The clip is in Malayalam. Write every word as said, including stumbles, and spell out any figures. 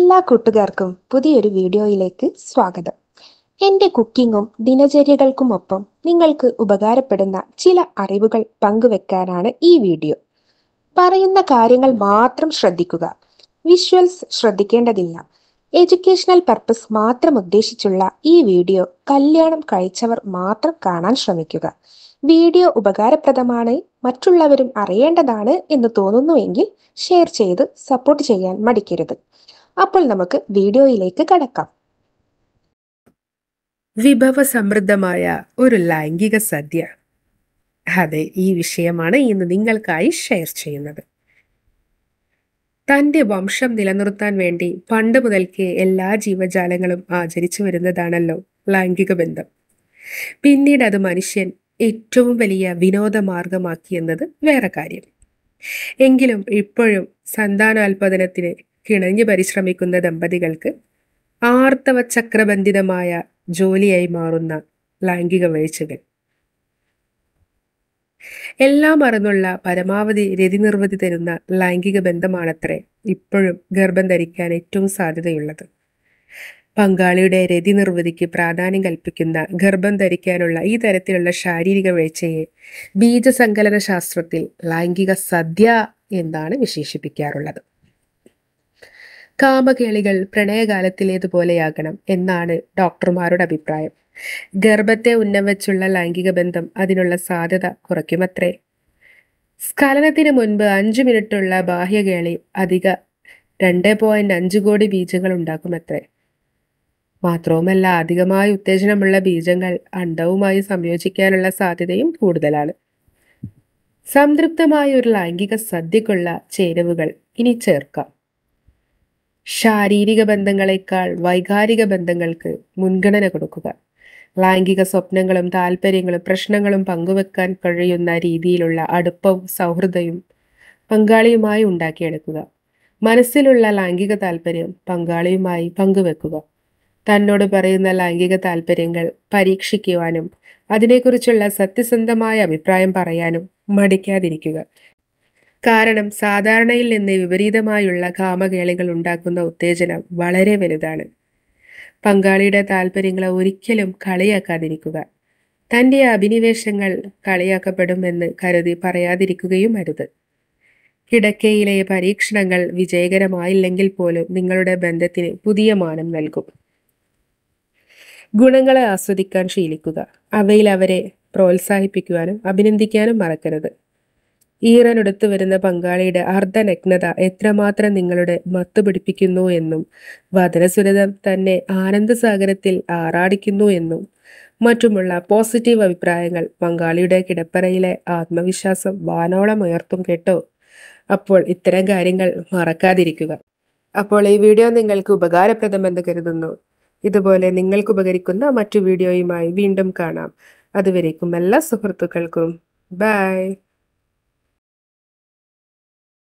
എല്ലാ കൂട്ടുകാർക്കും പുതിയൊരു വീഡിയോയിലേക്ക് സ്വാഗതം. എൻ്റെ കുക്കിങ്ങും ദിനചര്യകൾക്കുമൊപ്പം നിങ്ങൾക്ക് ഉപകാരപ്പെടുന്ന ചില അറിവുകൾ പങ്കുവെക്കാനാണ് ഈ വീഡിയോ. പറയുന്ന കാര്യങ്ങൾ മാത്രം ശ്രദ്ധിക്കുക. വിഷ്വൽസ് ശ്രദ്ധിക്കേണ്ടതില്ല. എഡ്യൂക്കേഷണൽ പർപ്പസ് മാത്രം ഉദ്ദേശിച്ചുള്ള ഈ വീഡിയോ കല്യാണം കഴിച്ചവർ മാത്രം കാണാൻ ശ്രമിക്കുക. വീഡിയോ ഉപകാരപ്രദമാണ്, മറ്റുള്ളവരും അറിയേണ്ടതാണ് എന്ന് തോന്നുന്നുവെങ്കിൽ ഷെയർ ചെയ്ത് സപ്പോർട്ട് ചെയ്യാൻ മടിക്കരുത്. അപ്പോൾ നമുക്ക് വീഡിയോയിലേക്ക് കടക്കാം. വിഭവസമൃദ്ധമായ ഒരു ലൈംഗിക സദ്യ. അതെ, ഈ വിഷയമാണ് ഇന്ന് നിങ്ങൾക്കായി ഷെയർ ചെയ്യുന്നത്. തൻ്റെ വംശം നിലനിർത്താൻ വേണ്ടി പണ്ട് മുതൽക്കേ എല്ലാ ജീവജാലങ്ങളും ആചരിച്ചു വരുന്നതാണല്ലോ ലൈംഗിക ബന്ധം. പിന്നീട് അത് മനുഷ്യൻ ഏറ്റവും വലിയ വിനോദമാർഗമാക്കിയെന്നത് വേറെ കാര്യം. എങ്കിലും ഇപ്പോഴും സന്താനോൽപാദനത്തിന് കിണഞ്ഞു പരിശ്രമിക്കുന്ന ദമ്പതികൾക്ക് ആർത്തവ ചക്രബന്ധിതമായ ജോലിയായി മാറുന്ന ലൈംഗിക വീഴ്ചകൾ. എല്ലാം മറന്നുള്ള പരമാവധി രതിനിർവൃതി തരുന്ന ലൈംഗിക ബന്ധമാണത്രേ ഇപ്പോഴും ഗർഭം ധരിക്കാൻ ഏറ്റവും സാധ്യതയുള്ളത്. പങ്കാളിയുടെ രതിനിർവൃതിക്ക് പ്രാധാന്യം കൽപ്പിക്കുന്ന ഗർഭം ധരിക്കാനുള്ള ഈ തരത്തിലുള്ള ശാരീരിക വീഴ്ചയെ ബീജസങ്കലന ശാസ്ത്രത്തിൽ ലൈംഗിക സദ്യ എന്നാണ് വിശേഷിപ്പിക്കാറുള്ളത്. കാമകേളികൾ പ്രണയകാലത്തിലേതുപോലെയാകണം എന്നാണ് ഡോക്ടർമാരുടെ അഭിപ്രായം. ഗർഭത്തെ ഉന്നം വെച്ചുള്ള ലൈംഗിക ബന്ധം അതിനുള്ള സാധ്യത കുറയ്ക്കുമത്രേ. സ്ഖലനത്തിന് മുൻപ് അഞ്ചു മിനിറ്റുള്ള ബാഹ്യകേളി അധിക രണ്ട് പോയിന്റ് അഞ്ച് കോടി ബീജങ്ങൾ ഉണ്ടാക്കുമത്രേ. മാത്രവുമല്ല, അധികമായി ഉത്തേജനമുള്ള ബീജങ്ങൾ അണ്ഡവുമായി സംയോജിക്കാനുള്ള സാധ്യതയും കൂടുതലാണ്. സംതൃപ്തമായ ഒരു ലൈംഗിക സദ്യക്കുള്ള ചേരുവകൾ ഇനി ചേർക്കാം. ശാരീരിക ബന്ധങ്ങളെക്കാൾ വൈകാരിക ബന്ധങ്ങൾക്ക് മുൻഗണന കൊടുക്കുക. ലൈംഗിക സ്വപ്നങ്ങളും താല്പര്യങ്ങളും പ്രശ്നങ്ങളും പങ്കുവെക്കാൻ കഴിയുന്ന രീതിയിലുള്ള അടുപ്പവും സൗഹൃദവും പങ്കാളിയുമായി ഉണ്ടാക്കിയെടുക്കുക. മനസ്സിലുള്ള ലൈംഗിക താല്പര്യം പങ്കാളിയുമായി പങ്കുവെക്കുക. തന്നോട് പറയുന്ന ലൈംഗിക താല്പര്യങ്ങൾ പരീക്ഷിക്കുവാനും അതിനെക്കുറിച്ചുള്ള സത്യസന്ധമായ അഭിപ്രായം പറയാനും മടിക്കാതിരിക്കുക. കാരണം സാധാരണയിൽ നിന്ന് വിപരീതമായുള്ള കാമകേളികൾ ഉണ്ടാക്കുന്ന ഉത്തേജനം വളരെ വലുതാണ്. പങ്കാളിയുടെ താല്പര്യങ്ങളെ ഒരിക്കലും കളിയാക്കാതിരിക്കുക. തൻ്റെ അഭിനിവേശങ്ങൾ കളിയാക്കപ്പെടുമെന്ന് കരുതി പറയാതിരിക്കുകയും അരുത്. കിടക്കയിലെ പരീക്ഷണങ്ങൾ വിജയകരമായില്ലെങ്കിൽ പോലും നിങ്ങളുടെ ബന്ധത്തിന് പുതിയ മാനം നൽകും. ഗുണങ്ങളെ ആസ്വദിക്കാൻ ശീലിക്കുക. അവയിൽ അവരെ പ്രോത്സാഹിപ്പിക്കുവാനും അഭിനന്ദിക്കാനും മറക്കരുത്. ഈറനെടുത്തു വരുന്ന പങ്കാളിയുടെ അർദ്ധനഗ്നത എത്രമാത്രം നിങ്ങളുടെ മത്തു പിടിപ്പിക്കുന്നു എന്നും വദനസുരതം തന്നെ ആനന്ദസാഗരത്തിൽ ആറാടിക്കുന്നു എന്നും മറ്റുമുള്ള പോസിറ്റീവ് അഭിപ്രായങ്ങൾ പങ്കാളിയുടെ കിടപ്പറയിലെ ആത്മവിശ്വാസം വാനോളം ഉയർത്തും കേട്ടോ. അപ്പോൾ ഇത്തരം കാര്യങ്ങൾ മറക്കാതിരിക്കുക. അപ്പോൾ ഈ വീഡിയോ നിങ്ങൾക്ക് ഉപകാരപ്രദമെന്ന് കരുതുന്നു. ഇതുപോലെ നിങ്ങൾക്ക് ഉപകരിക്കുന്ന മറ്റു വീഡിയോയുമായി വീണ്ടും കാണാം. അതുവരേക്കും എല്ലാ സുഹൃത്തുക്കൾക്കും ബൈ.